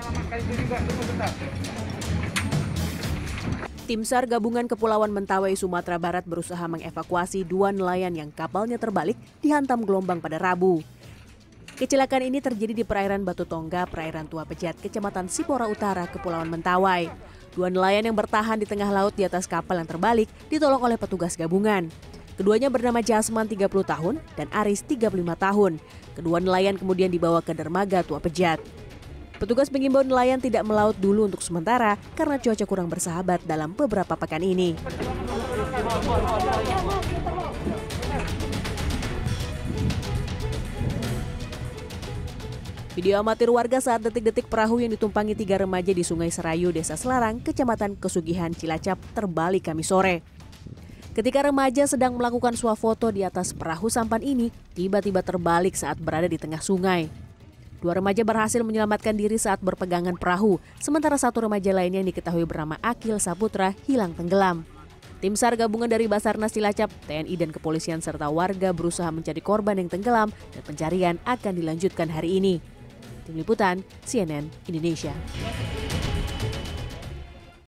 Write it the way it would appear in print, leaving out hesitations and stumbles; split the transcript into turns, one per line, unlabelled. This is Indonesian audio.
Tim SAR Gabungan Kepulauan Mentawai, Sumatera Barat berusaha mengevakuasi 2 nelayan yang kapalnya terbalik dihantam gelombang pada Rabu. Kecelakaan ini terjadi di perairan Batu Tongga, perairan Tua Pejat, Kecamatan Sipora Utara, Kepulauan Mentawai. 2 nelayan yang bertahan di tengah laut di atas kapal yang terbalik ditolong oleh petugas gabungan. Keduanya bernama Jasman 30 tahun dan Aris 35 tahun. Kedua nelayan kemudian dibawa ke dermaga Tua Pejat. Petugas mengimbau nelayan tidak melaut dulu untuk sementara karena cuaca kurang bersahabat dalam beberapa pekan ini. Video amatir warga saat detik-detik perahu yang ditumpangi 3 remaja di Sungai Serayu, Desa Selarang, Kecamatan Kesugihan, Cilacap, terbalik Kamis sore. Ketika remaja sedang melakukan swafoto di atas perahu sampan ini, tiba-tiba terbalik saat berada di tengah sungai. 2 remaja berhasil menyelamatkan diri saat berpegangan perahu, sementara 1 remaja lainnya yang diketahui bernama Akil Saputra hilang tenggelam. Tim SAR gabungan dari Basarnas Cilacap, TNI dan kepolisian serta warga berusaha mencari korban yang tenggelam dan pencarian akan dilanjutkan hari ini. Tim Liputan, CNN Indonesia.